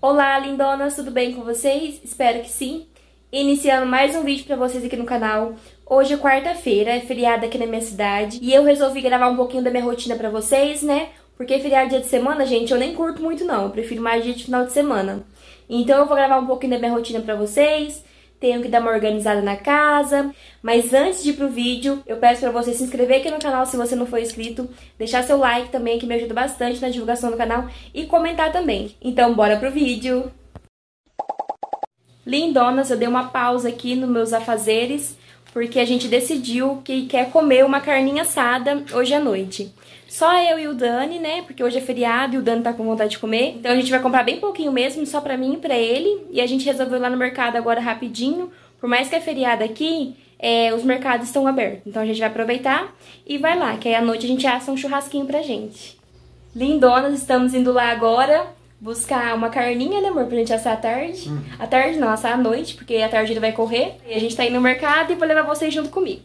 Olá, lindonas, tudo bem com vocês? Espero que sim. Iniciando mais um vídeo pra vocês aqui no canal. Hoje é quarta-feira, é feriado aqui na minha cidade. E eu resolvi gravar um pouquinho da minha rotina pra vocês, né? Porque feriado dia de semana, gente, eu nem curto muito não. Eu prefiro mais dia de final de semana. Então eu vou gravar um pouquinho da minha rotina pra vocês. Tenho que dar uma organizada na casa. Mas antes de ir pro vídeo, eu peço pra você se inscrever aqui no canal se você não for inscrito. Deixar seu like também, que me ajuda bastante na divulgação do canal. E comentar também. Então bora pro vídeo! Lindonas, eu dei uma pausa aqui nos meus afazeres. Porque a gente decidiu que quer comer uma carninha assada hoje à noite. Só eu e o Dani, né? Porque hoje é feriado e o Dani tá com vontade de comer. Então a gente vai comprar bem pouquinho mesmo, só pra mim e pra ele. E a gente resolveu ir lá no mercado agora rapidinho. Por mais que é feriado aqui, os mercados estão abertos. Então a gente vai aproveitar e vai lá, que aí à noite a gente assa um churrasquinho pra gente. Lindonas, estamos indo lá agora buscar uma carninha, né, amor? Pra gente assar à tarde. À tarde não, assar à noite, porque à tarde ele vai correr. E a gente tá indo no mercado e vou levar vocês junto comigo.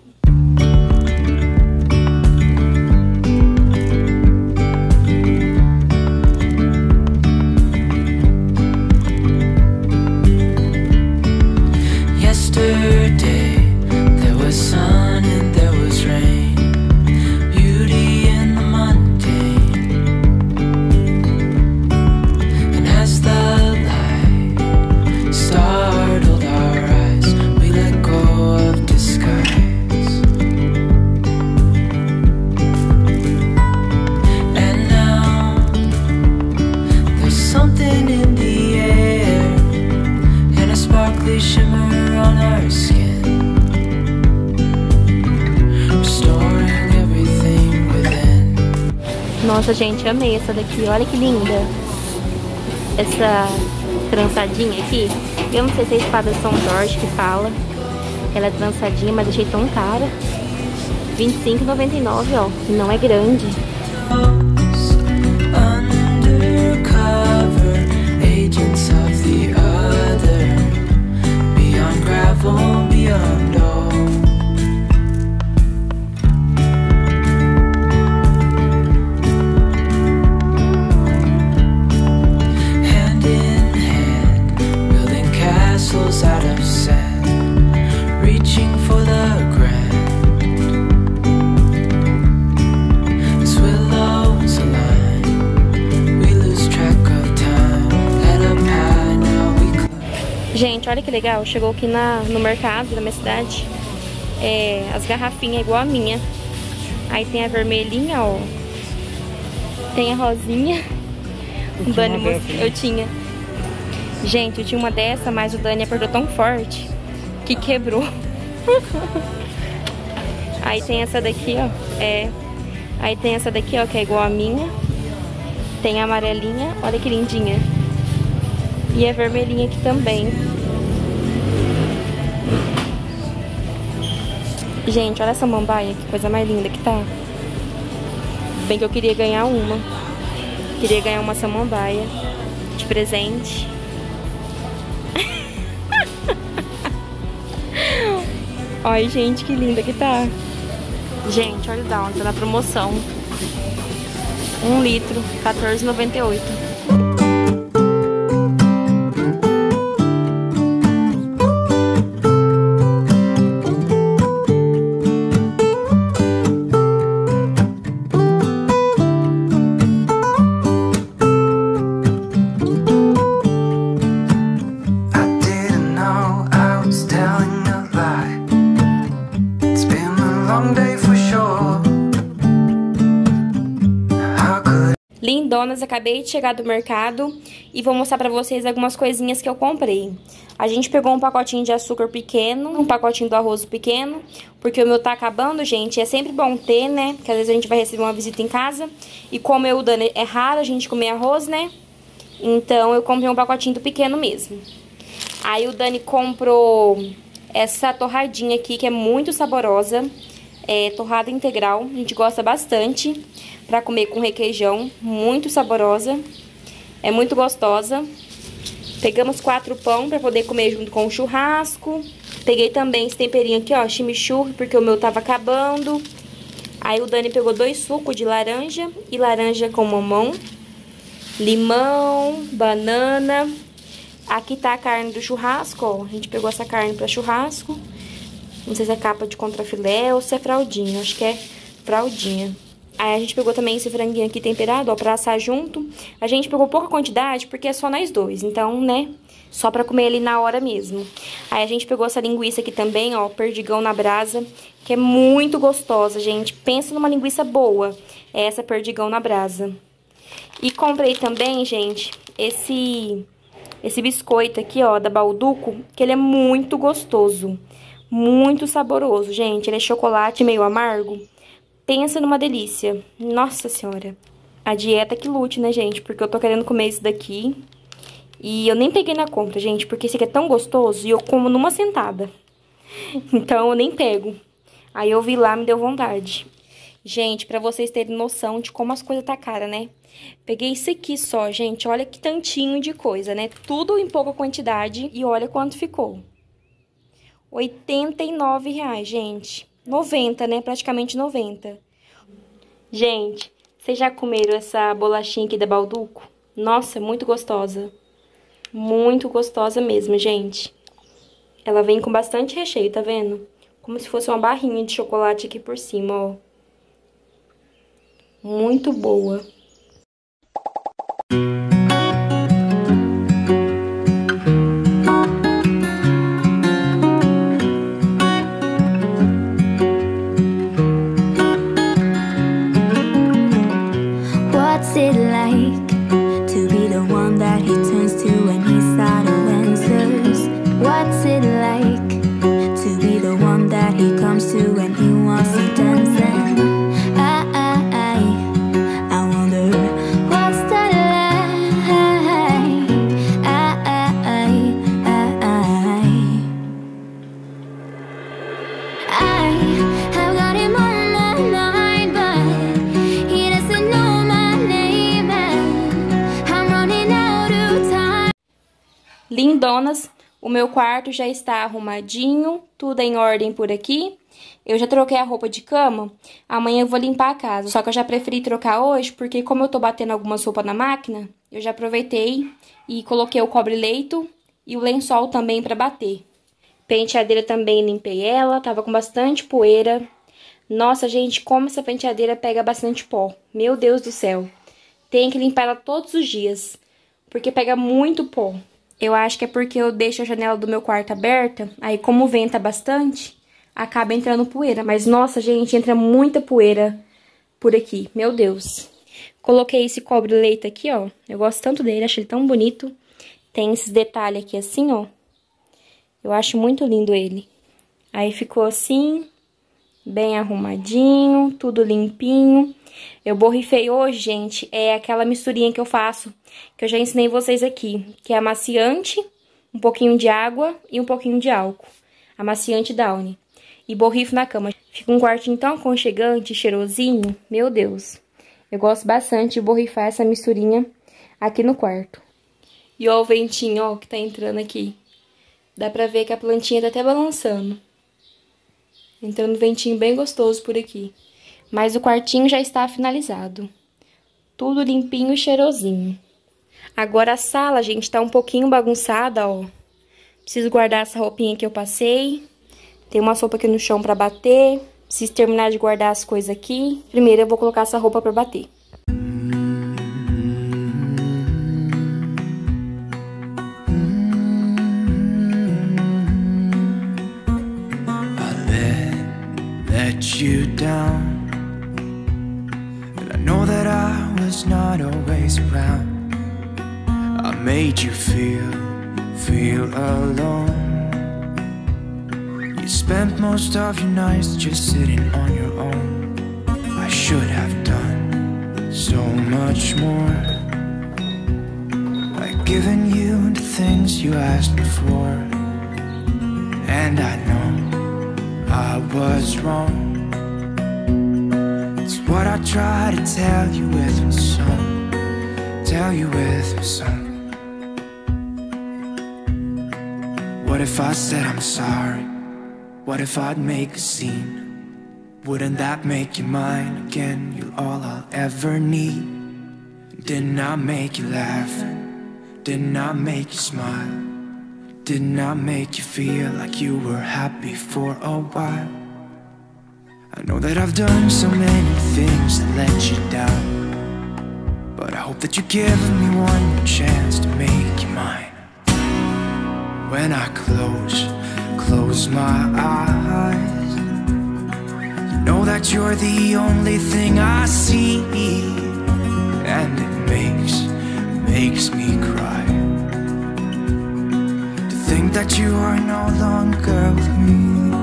Nossa, gente, amei essa daqui. Olha que linda. Essa trançadinha aqui. Eu não sei se é a espada São Jorge que fala. Ela é trançadinha, mas achei tão cara. R$25,99, ó. E não é grande. Gente, olha que legal, chegou aqui no mercado da minha cidade, as garrafinhas igual a minha. Aí tem a vermelhinha, ó, tem a rosinha. O Dani, eu tinha. Gente, eu tinha uma dessa, mas o Dani apertou tão forte que quebrou. Aí tem essa daqui, ó, aí tem essa daqui, ó, que é igual a minha. Tem a amarelinha, olha que lindinha. E a vermelhinha aqui também. Gente, olha essa mambaia, que coisa mais linda que tá. Bem que eu queria ganhar uma. Queria ganhar uma samambaia de presente. Olha, gente, que linda que tá. Gente, olha o Down, tá na promoção. 1 litro, R$14,98. Lindonas, acabei de chegar do mercado e vou mostrar pra vocês algumas coisinhas que eu comprei. A gente pegou um pacotinho de açúcar pequeno, um pacotinho do arroz pequeno, porque o meu tá acabando, gente. É sempre bom ter, né? Porque às vezes a gente vai receber uma visita em casa. E como eu, Dani, é raro a gente comer arroz, né? Então eu comprei um pacotinho do pequeno mesmo. Aí o Dani comprou essa torradinha aqui, que é muito saborosa. É torrada integral, a gente gosta bastante. Pra comer com requeijão, muito saborosa. É muito gostosa. Pegamos 4 pão pra poder comer junto com o churrasco. Peguei também esse temperinho aqui, ó, chimichurri, porque o meu tava acabando. Aí o Dani pegou 2 sucos de laranja e laranja com mamão, limão, banana Aqui tá a carne do churrasco, ó. A gente pegou essa carne pra churrasco. Não sei se é capa de contrafilé ou se é fraldinha. Acho que é fraldinha. Aí a gente pegou também esse franguinho aqui temperado, ó, pra assar junto. A gente pegou pouca quantidade porque é só nós dois. Então, né, só pra comer ali na hora mesmo. Aí a gente pegou essa linguiça aqui também, ó, perdigão na brasa, que é muito gostosa, gente. Pensa numa linguiça boa, é essa perdigão na brasa. E comprei também, gente, esse biscoito aqui, ó, da Balduco, que ele é muito gostoso, muito saboroso, gente. Ele é chocolate meio amargo. Pensa numa delícia. Nossa senhora. A dieta que lute, né, gente? Porque eu tô querendo comer isso daqui. E eu nem peguei na compra, gente, porque esse aqui é tão gostoso e eu como numa sentada. Então eu nem pego. Aí eu vi lá, me deu vontade. Gente, pra vocês terem noção de como as coisas tá cara, né? Peguei isso aqui só, gente. Olha que tantinho de coisa, né? Tudo em pouca quantidade. E olha quanto ficou. R$89, gente. 90, né? Praticamente 90. Gente, vocês já comeram essa bolachinha aqui da Balduco? Nossa, muito gostosa. Muito gostosa mesmo, gente. Ela vem com bastante recheio, tá vendo? Como se fosse uma barrinha de chocolate aqui por cima, ó. Muito boa. What's it like to be the one that he turns to when he's out of answers? What's it like to be the one that he comes to when he wants to dance? And I wonder what's that like? I have got him on my mind, but he doesn't know my name, and I'm running out of time. Lindonas, o meu quarto já está arrumadinho, tudo em ordem por aqui. Eu já troquei a roupa de cama, amanhã eu vou limpar a casa. Só que eu já preferi trocar hoje, porque como eu tô batendo algumas roupas na máquina, eu já aproveitei e coloquei o cobre-leito e o lençol também pra bater. Penteadeira também limpei ela, tava com bastante poeira. Nossa, gente, como essa penteadeira pega bastante pó. Meu Deus do céu. Tem que limpar ela todos os dias, porque pega muito pó. Eu acho que é porque eu deixo a janela do meu quarto aberta, aí como venta bastante, acaba entrando poeira. Mas, nossa, gente, entra muita poeira por aqui, meu Deus. Coloquei esse cobre-leito aqui, ó. Eu gosto tanto dele, acho ele tão bonito. Tem esses detalhes aqui assim, ó. Eu acho muito lindo ele. Aí ficou assim, bem arrumadinho, tudo limpinho. Eu borrifei hoje, gente, é aquela misturinha que eu faço, que eu já ensinei vocês aqui, que é amaciante, um pouquinho de água e um pouquinho de álcool. Amaciante Downy. E borrifo na cama. Fica um quartinho tão aconchegante, cheirosinho, meu Deus. Eu gosto bastante de borrifar essa misturinha aqui no quarto. E ó o ventinho, ó, que tá entrando aqui. Dá pra ver que a plantinha tá até balançando. Entrando um ventinho bem gostoso por aqui. Mas o quartinho já está finalizado. Tudo limpinho e cheirosinho. Agora a sala, gente, tá um pouquinho bagunçada, ó. Preciso guardar essa roupinha que eu passei. Tem uma sopa aqui no chão pra bater. Preciso terminar de guardar as coisas aqui. Primeiro eu vou colocar essa roupa pra bater. Let you down, and I know that I was not always around. I made you feel alone. You spent most of your nights just sitting on your own. I should have done so much more, like giving you the things you asked me for. And I know I was wrong. It's what I try to tell you with my song. Tell you with my song. What if I said I'm sorry? What if I'd make a scene? Wouldn't that make you mine again? You're all I'll ever need. Didn't I make you laugh? Didn't I make you smile? Didn't I make you feel like you were happy for a while? I know that I've done so many things that let you down, but I hope that you give me one more chance to make you mine. When I close my eyes, you know that you're the only thing I see, and it makes me cry to think that you are no longer with me.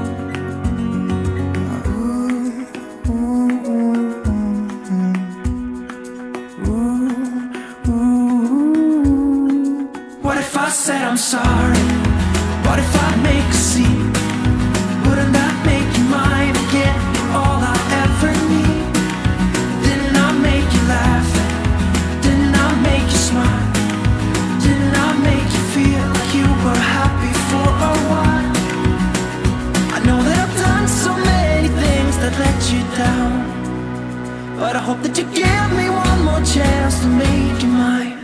What if I said I'm sorry? What if I make a scene? Wouldn't that make you mine again? All I ever need. Didn't I make you laugh? Didn't I make you smile? Didn't I make you feel like you were happy for a while? I know that I've done so many things that let you down, but I hope that you give me one more chance to make you mine.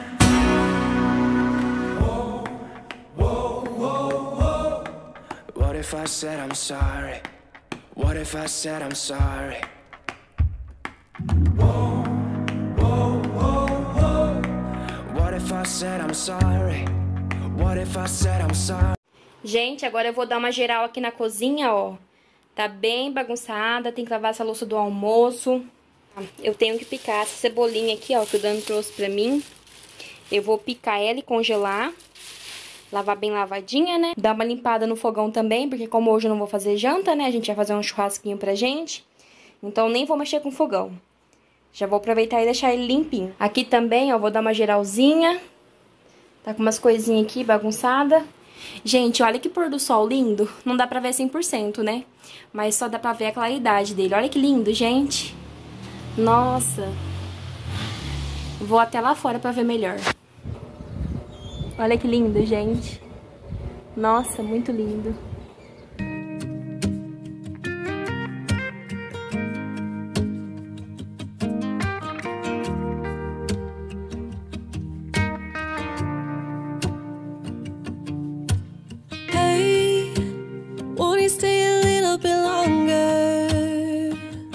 What if I said I'm sorry? What if I said I'm sorry? Whoa, whoa, whoa, whoa. What if I said I'm sorry? What if I said I'm sorry? Gente, agora eu vou dar uma geral aqui na cozinha, ó. Tá bem bagunçada, tem que lavar essa louça do almoço. Eu tenho que picar essa cebolinha aqui, ó, que o Dani trouxe pra mim. Eu vou picar ela e congelar. Lavar bem lavadinha, né? Dar uma limpada no fogão também, porque como hoje eu não vou fazer janta, né? A gente vai fazer um churrasquinho pra gente. Então nem vou mexer com o fogão. Já vou aproveitar e deixar ele limpinho. Aqui também, ó, vou dar uma geralzinha. Tá com umas coisinhas aqui bagunçada. Gente, olha que pôr do sol lindo. Não dá pra ver 100%, né? Mas só dá pra ver a claridade dele. Olha que lindo, gente. Nossa. Vou até lá fora pra ver melhor. Olha que lindo, gente. Nossa, muito lindo. Hey, won't you stay a little bit longer?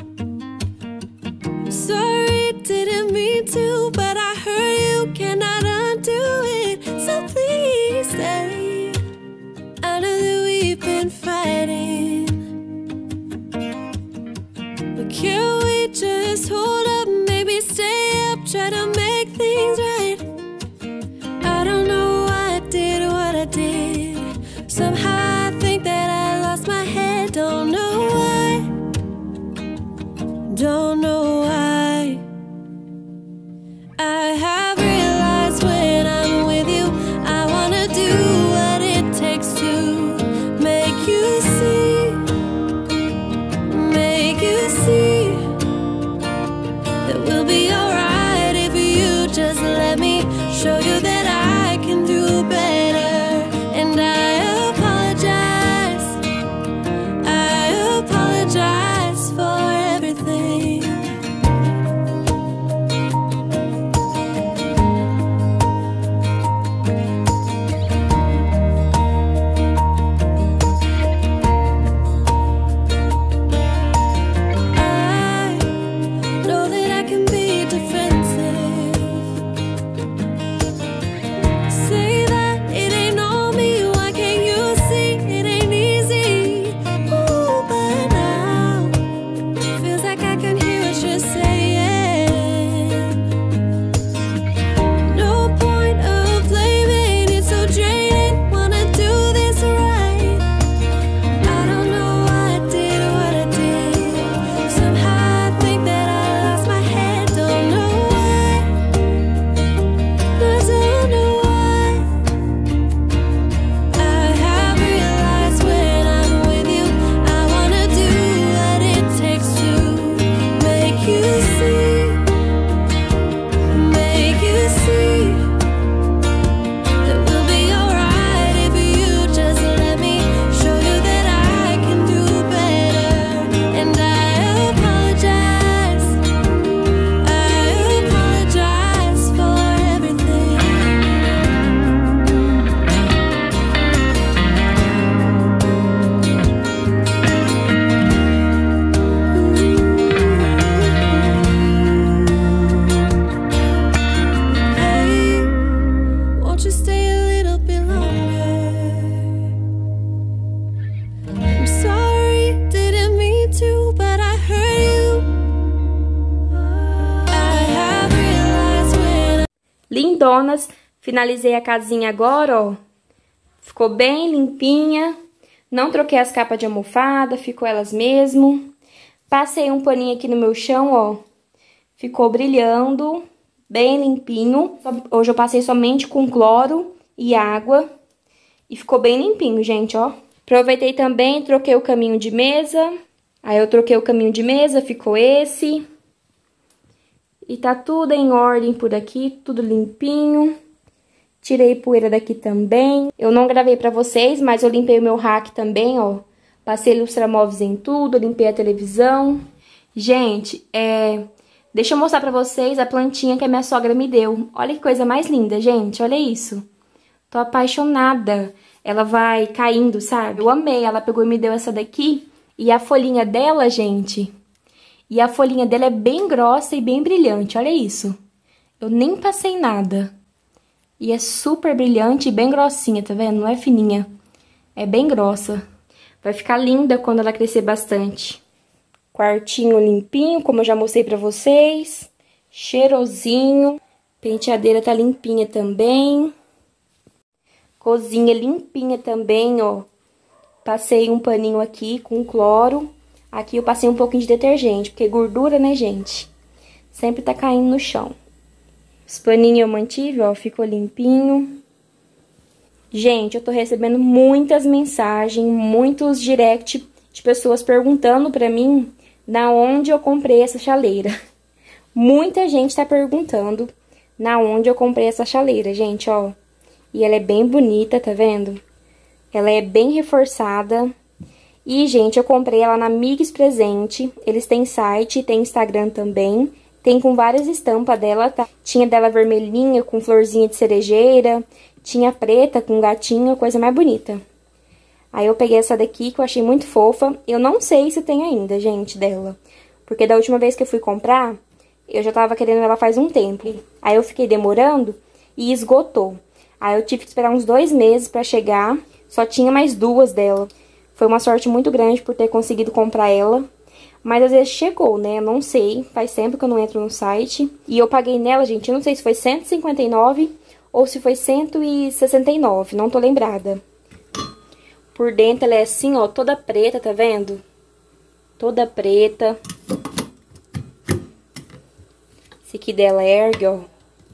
I'm sorry, didn't mean to, but I heard you cannot undo it. So please stay. I know that we've been fighting, but can't we just hold up? Maybe stay up, try to make things right. I don't know why I did what I did. Somehow I think that I lost my head. Don't know why. Don't know why. I have realized when I'm with you, I wanna do what it takes to make you see. lindonas. Finalizei a casinha agora, ó. Ficou bem limpinha. Não troquei as capas de almofada, ficou elas mesmo. Passei um paninho aqui no meu chão, ó. Ficou brilhando, bem limpinho. Hoje eu passei somente com cloro e água. E ficou bem limpinho, gente, ó. Aproveitei também, troquei o caminho de mesa. Aí eu troquei o caminho de mesa, ficou esse. E tá tudo em ordem por aqui, tudo limpinho. Tirei poeira daqui também. Eu não gravei pra vocês, mas eu limpei o meu rack também, ó. Passei lustramóveis em tudo, limpei a televisão. Gente, deixa eu mostrar pra vocês a plantinha que a minha sogra me deu. Olha que coisa mais linda, gente, olha isso. Tô apaixonada. Ela vai caindo, sabe? Eu amei, ela pegou e me deu essa daqui. E a folhinha dela, gente... E a folhinha dela é bem grossa e bem brilhante, olha isso. Eu nem passei nada. E é super brilhante e bem grossinha, tá vendo? Não é fininha, é bem grossa. Vai ficar linda quando ela crescer bastante. Quartinho limpinho, como eu já mostrei pra vocês. Cheirosinho. Penteadeira tá limpinha também. Cozinha limpinha também, ó. Passei um paninho aqui com cloro. Aqui eu passei um pouquinho de detergente, porque gordura, né, gente? Sempre tá caindo no chão. Os paninhos eu mantive, ó, ficou limpinho. Gente, eu tô recebendo muitas mensagens, muitos direct de pessoas perguntando pra mim na onde eu comprei essa chaleira. Muita gente tá perguntando na onde eu comprei essa chaleira, gente, ó. E ela é bem bonita, tá vendo? Ela é bem reforçada. E, gente, eu comprei ela na Migs Presente. Eles têm site, tem Instagram também. Tem com várias estampas dela, tá? Tinha dela vermelhinha com florzinha de cerejeira. Tinha preta com gatinho, coisa mais bonita. Aí eu peguei essa daqui que eu achei muito fofa. Eu não sei se tem ainda, gente, dela. Porque da última vez que eu fui comprar, eu já tava querendo ela faz um tempo. Aí eu fiquei demorando e esgotou. Aí eu tive que esperar uns 2 meses pra chegar. Só tinha mais 2 dela. Foi uma sorte muito grande por ter conseguido comprar ela. Mas às vezes chegou, né? Eu não sei. Faz tempo que eu não entro no site. E eu paguei nela, gente, eu não sei se foi 159 ou se foi 169. Não tô lembrada. Por dentro ela é assim, ó, toda preta, tá vendo? Toda preta. Esse aqui dela ergue, ó.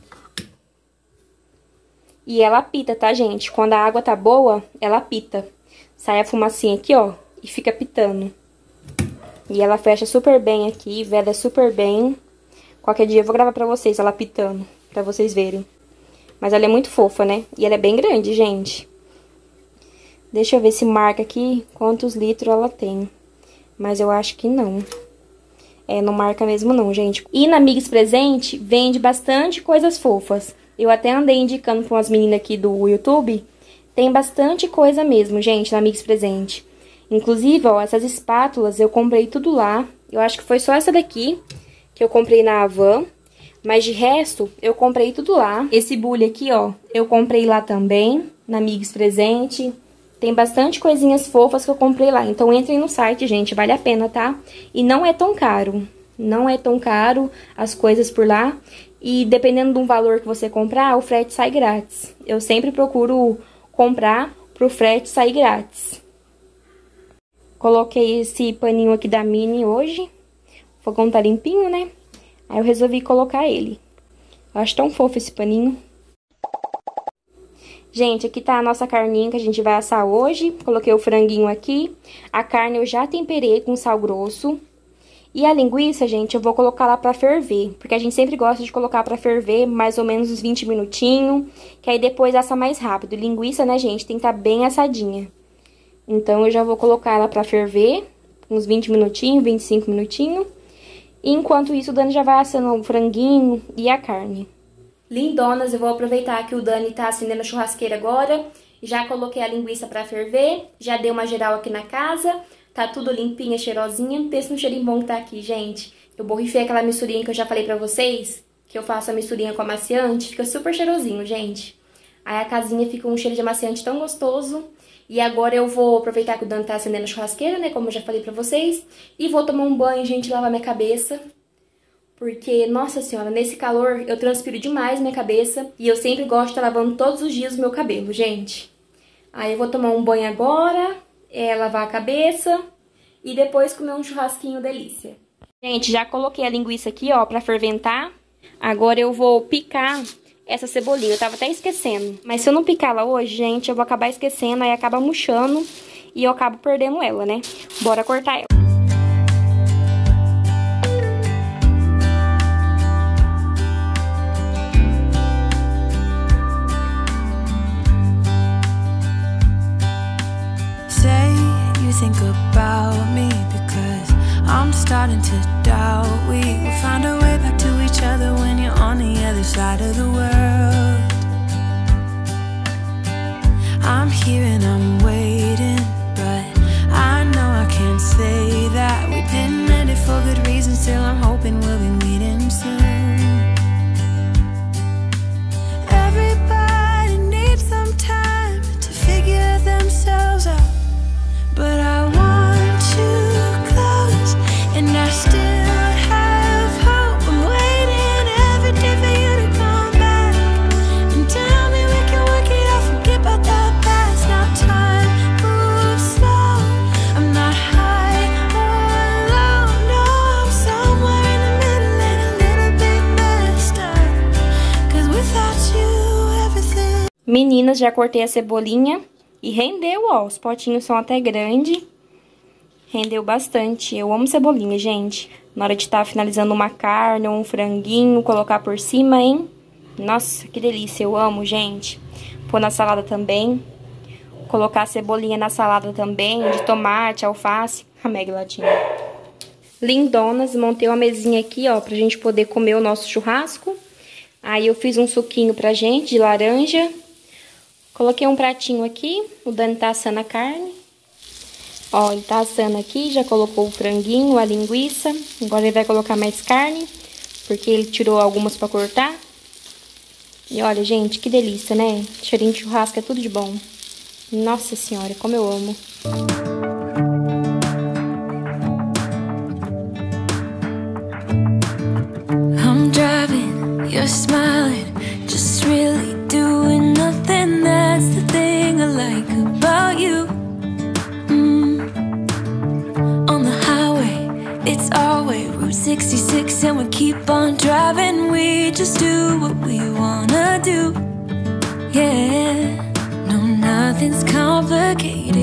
E ela apita, tá, gente? Quando a água tá boa, ela apita. Sai a fumacinha aqui, ó, e fica pitando. E ela fecha super bem aqui, veda super bem. Qualquer dia eu vou gravar pra vocês ela pitando, pra vocês verem. Mas ela é muito fofa, né? E ela é bem grande, gente. Deixa eu ver se marca aqui quantos litros ela tem. Mas eu acho que não. Não marca mesmo não, gente. E na Migs Presente vende bastante coisas fofas. Eu até andei indicando pra umas meninas aqui do YouTube. Tem bastante coisa mesmo, gente, na Migs Presente. Inclusive, ó, essas espátulas eu comprei tudo lá. Eu acho que foi só essa daqui que eu comprei na Havan. Mas de resto, eu comprei tudo lá. Esse bule aqui, ó, eu comprei lá também, na Migs Presente. Tem bastante coisinhas fofas que eu comprei lá. Então, entrem no site, gente, vale a pena, tá? E não é tão caro. Não é tão caro as coisas por lá. E dependendo do valor que você comprar, o frete sai grátis. Eu sempre procuro comprar pro frete sair grátis. Coloquei esse paninho aqui da Mini hoje. O fogão tá limpinho, né? Aí eu resolvi colocar ele. Eu acho tão fofo esse paninho. Gente, aqui tá a nossa carninha que a gente vai assar hoje. Coloquei o franguinho aqui. A carne eu já temperei com sal grosso. E a linguiça, gente, eu vou colocar lá pra ferver. Porque a gente sempre gosta de colocar pra ferver mais ou menos uns 20 minutinhos. Que aí depois assa mais rápido. Linguiça, né, gente, tem que estar bem assadinha. Então, eu já vou colocar ela pra ferver. Uns 20 minutinhos, 25 minutinhos. E enquanto isso, o Dani já vai assando o franguinho e a carne. Lindonas, eu vou aproveitar que o Dani tá acendendo a churrasqueira agora. Já coloquei a linguiça pra ferver. Já dei uma geral aqui na casa. Tá tudo limpinha, cheirosinha. Pensa no cheirinho bom que tá aqui, gente. Eu borrifei aquela misturinha que eu já falei pra vocês. Que eu faço a misturinha com amaciante. Fica super cheirosinho, gente. Aí a casinha fica um cheiro de amaciante tão gostoso. E agora eu vou aproveitar que o Dani tá acendendo a churrasqueira, né? Como eu já falei pra vocês. E vou tomar um banho, gente, lavar minha cabeça. Porque, nossa senhora, nesse calor eu transpiro demais minha cabeça. E eu sempre gosto de estar lavando todos os dias o meu cabelo, gente. Aí eu vou tomar um banho agora, lavar a cabeça e depois comer um churrasquinho delícia. Gente, já coloquei a linguiça aqui, ó, pra ferventar. Agora eu vou picar essa cebolinha. Eu tava até esquecendo. Mas se eu não picar ela hoje, gente, eu vou acabar esquecendo, aí acaba murchando e eu acabo perdendo ela, né? Bora cortar ela. Think about me because I'm starting to doubt we will find our way back to each other when you're on the other side of the world. I'm here and I'm waiting, but I know I can't say that we didn't end it for good reason. Still I'm hoping we'll be meeting soon. Everybody needs some time to figure themselves out, but I want you close, and I still have hope. I'm waiting every day for you to come back and tell me we can work it out, forget about the past. Now time moves slow, I'm not high or low, no, I'm somewhere in the middle and a little bit messed up, 'cause without you everything. Meninas, já cortei a cebolinha. E rendeu, ó, os potinhos são até grandes. Rendeu bastante. Eu amo cebolinha, gente. Na hora de estar finalizando uma carne ou um franguinho, colocar por cima, hein? Nossa, que delícia, eu amo, gente. Pôr na salada também. Colocar a cebolinha na salada também, de tomate, alface. A Meg latinha. Lindonas, montei uma mesinha aqui, ó, pra gente poder comer o nosso churrasco. Aí eu fiz um suquinho pra gente, de laranja. Coloquei um pratinho aqui, o Dani tá assando a carne. Ó, ele tá assando aqui, já colocou o franguinho, a linguiça. Agora ele vai colocar mais carne, porque ele tirou algumas pra cortar. E olha, gente, que delícia, né? Cheirinho de churrasco é tudo de bom. Nossa senhora, como eu amo. I'm driving, you're smiling, just really doing nothing. That's the thing I like about you. On the highway, it's our way, Route 66, and we keep on driving. We just do what we wanna do. Yeah, no, nothing's complicated.